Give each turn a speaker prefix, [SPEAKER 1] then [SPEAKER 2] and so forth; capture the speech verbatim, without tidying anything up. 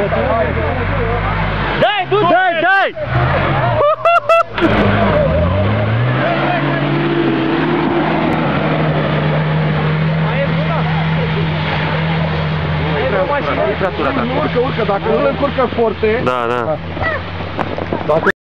[SPEAKER 1] Dai, du-te!
[SPEAKER 2] Dai, dai!
[SPEAKER 3] Urcă, urcă, dacă nu îl încurcă forțe...
[SPEAKER 2] Da, da.
[SPEAKER 3] Dacă